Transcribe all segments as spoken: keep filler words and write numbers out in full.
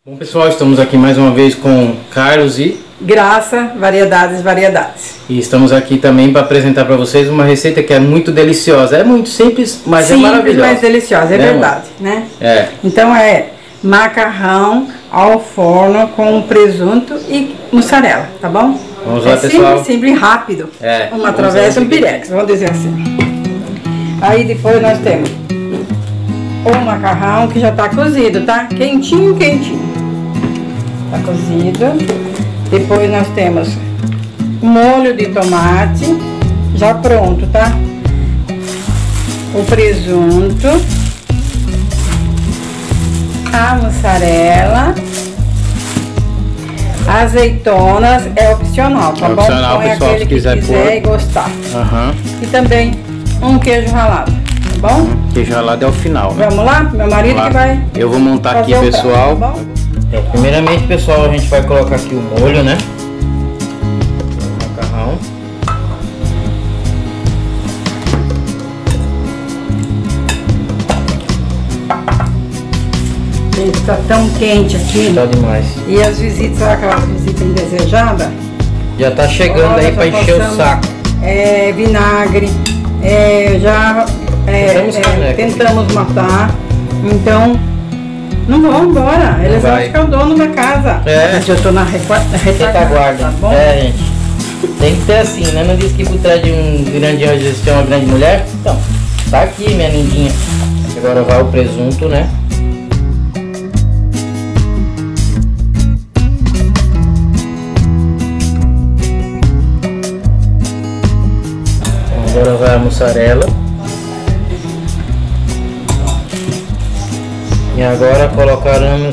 Bom pessoal, estamos aqui mais uma vez com Carlos e Graça, variedades, variedades. E estamos aqui também para apresentar para vocês uma receita que é muito deliciosa. É muito simples, mas simples, é maravilhosa. Simples, mas deliciosa, é, né, verdade, né? É. Então é macarrão ao forno com presunto e mussarela, tá bom? Vamos lá, é pessoal. Simples, simples, rápido. É. Uma travessa, um pirex, vamos dizer assim. Aí depois nós temos o macarrão que já tá cozido, tá? Quentinho, quentinho. Tá cozido. Depois nós temos molho de tomate já pronto, tá? O presunto, a mussarela, azeitonas é opcional, tá é bom? Opcional, Põe pessoal, aquele se que quiser, quiser e pôr. gostar. Uhum. E também um queijo ralado, tá bom? Uhum. Queijo ralado é o final, né? Vamos lá? Meu marido que vai. Eu vou montar aqui, pessoal. Prato, tá bom? É, primeiramente, pessoal, a gente vai colocar aqui o molho, né? O macarrão. Gente, tá tão quente aqui. Tá demais. E as visitas, sabe aquelas visitas indesejadas? Já tá chegando. Olha, aí para encher o saco. É, vinagre, é, já é, é, tentamos matar, então não vão embora, eles acham que é o dono da casa. É. Mas eu tô na retaguarda, tá bom? É, gente, tem que ser assim, né? Não diz que por trás de um grande anjo existe uma grande mulher? Então, tá aqui, minha lindinha. Agora vai o presunto, né? Agora vai a mussarela. E agora colocaremos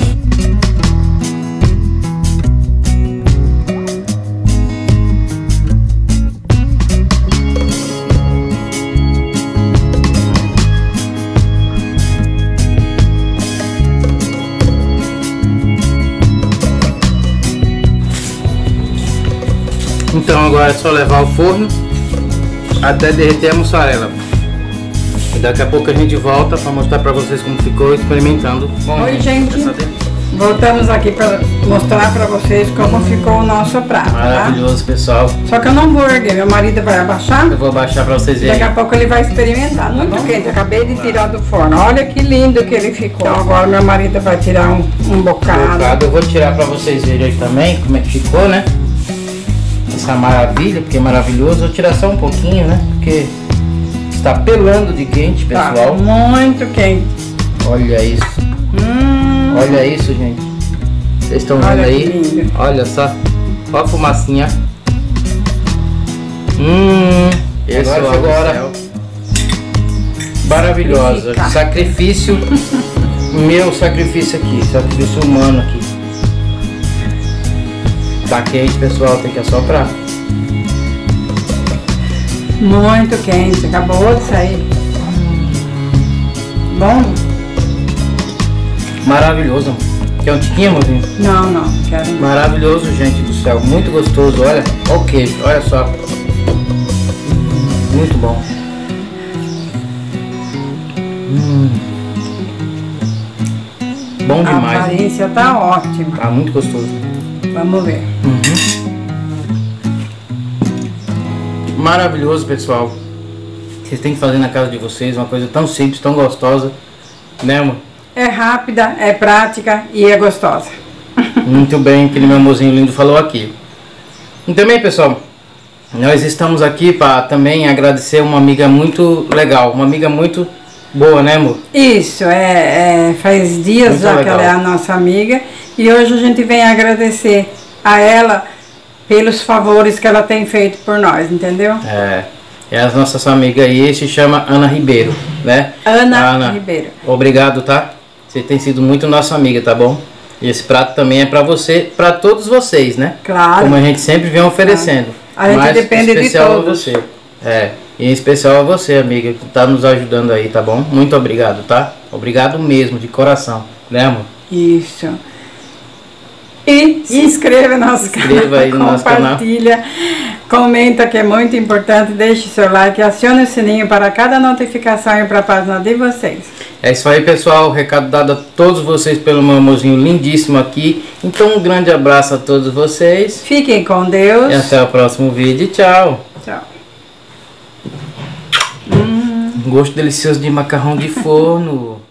Então agora é só levar ao forno até derreter a mussarela. E daqui a pouco a gente volta para mostrar para vocês como ficou experimentando. Bom, Oi, gente. Voltamos aqui para mostrar para vocês como hum, ficou o nosso prato. Maravilhoso, tá? Pessoal. Só que eu não vou erguer, meu marido vai abaixar. Eu vou abaixar para vocês verem. Daqui a pouco ele vai experimentar. Muito tá quente, acabei de tirar do forno. Olha que lindo que ele ficou. Então agora meu marido vai tirar um, um bocado. bocado. Eu vou tirar para vocês verem aí também como é que ficou, né? Essa maravilha, porque é maravilhoso. Vou tirar só um pouquinho, né? Porque está pelando de quente, pessoal. Tá muito quente. Olha isso. Hum. Olha isso, gente. Vocês estão vendo aí? Olha só. Olha a fumacinha. Hum. Pessoal, agora. Maravilhosa. Sacrifício. Meu sacrifício aqui. Sacrifício humano aqui. Tá quente, pessoal, tem que assoprar. Muito quente, acabou de sair. Bom? Maravilhoso. Quer um tiquinho, amorzinho? Não, não, quero. Maravilhoso, gente do céu, muito gostoso. Olha, olha o queijo, olha só. Muito bom. Hum. Bom demais. A aparência tá ótima. Tá muito gostoso. Vamos ver. Uhum. Maravilhoso, pessoal. Vocês têm que fazer na casa de vocês uma coisa tão simples, tão gostosa, né, amor? É rápida, é prática e é gostosa. Muito bem, aquele meu amorzinho lindo falou aqui. E também, pessoal, nós estamos aqui para também agradecer uma amiga muito legal, uma amiga muito boa, né, amor? Isso, é, é faz dias muito já legal. Que ela é a nossa amiga e hoje a gente vem agradecer a ela pelos favores que ela tem feito por nós, entendeu? É, é a nossa amiga aí, se chama Ana Ribeiro, né? Ana, Ana Ribeiro. Obrigado, tá? Você tem sido muito nossa amiga, tá bom? E esse prato também é pra você, pra todos vocês, né? Claro. Como a gente sempre vem oferecendo. Claro. A gente mas depende de especial todos. A você. É, e em especial a você, amiga, que tá nos ajudando aí, tá bom? Muito obrigado, tá? Obrigado mesmo, de coração, né, amor? Isso. E se inscreva no nosso canal, inscreva aí no nosso canal. Compartilha, comenta que é muito importante, deixe seu like, acione o sininho para cada notificação e para a página de vocês. É isso aí, pessoal. Recado dado a todos vocês pelo meu amorzinho lindíssimo aqui. Então um grande abraço a todos vocês. Fiquem com Deus. E até o próximo vídeo. Tchau. Tchau. Hum. Gosto delicioso de macarrão de forno.